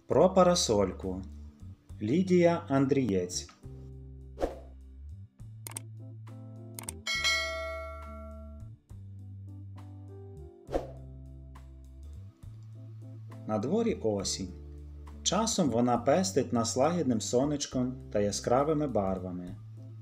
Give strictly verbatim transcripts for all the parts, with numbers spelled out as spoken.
Про парасольку. Лідія Андрієць. На дворі осінь. Часом вона пестить нас лагідним сонечком та яскравими барвами,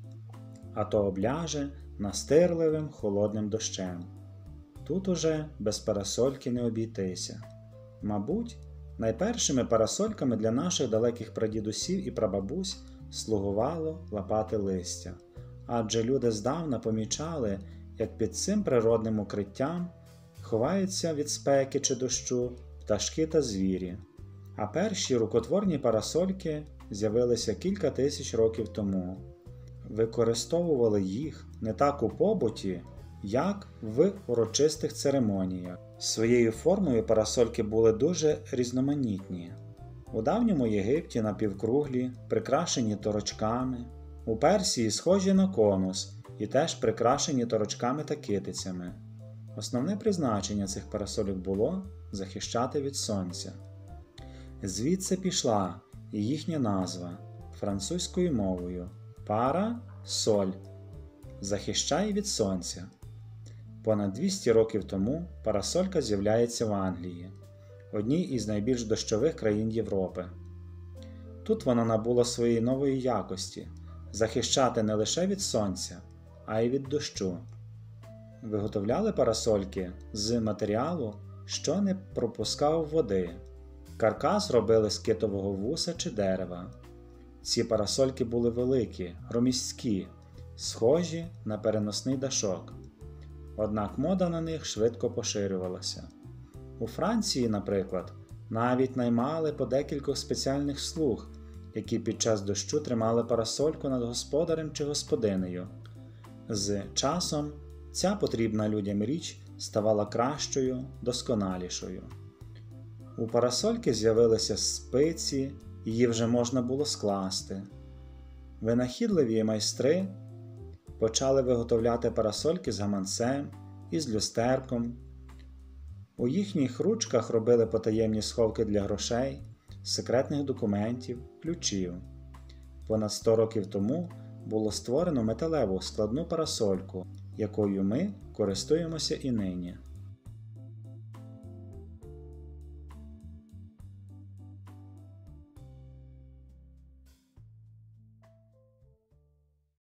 а то обляже настирливим холодним дощем. Тут уже без парасольки не обійтися. Мабуть, найпершими парасольками для наших далеких прадідусів і прабабусь слугувало лопати листя, адже люди здавна помічали, як під цим природним укриттям ховаються від спеки чи дощу пташки та звірі. А перші рукотворні парасольки з'явилися кілька тисяч років тому. Використовували їх не так у побуті, як в урочистих церемоніях. Своєю формою парасольки були дуже різноманітні. У давньому Єгипті напівкруглі, прикрашені торочками, у Персії схожі на конус і теж прикрашені торочками та китицями. Основне призначення цих парасольок було захищати від сонця. Звідси пішла і їхня назва французькою мовою «пара-соль» – «захищай від сонця». Понад двісті років тому парасолька з'являється в Англії, одній із найбільш дощових країн Європи. Тут вона набула своєї нової якості – захищати не лише від сонця, а й від дощу. Виготовляли парасольки з матеріалу, що не пропускав води. Каркас робили з китового вуса чи дерева. Ці парасольки були великі, громіздкі, схожі на переносний дашок. Однак мода на них швидко поширювалася. У Франції, наприклад, навіть наймали по декількох спеціальних слуг, які під час дощу тримали парасольку над господарем чи господинею. З часом ця потрібна людям річ ставала кращою, досконалішою. У парасольки з'явилися спиці, її вже можна було скласти. Винахідливі майстри почали виготовляти парасольки з гаманцем і з люстерком. У їхніх ручках робили потаємні сховки для грошей, секретних документів, ключів. Понад сто років тому було створено металеву складну парасольку, якою ми користуємося і нині.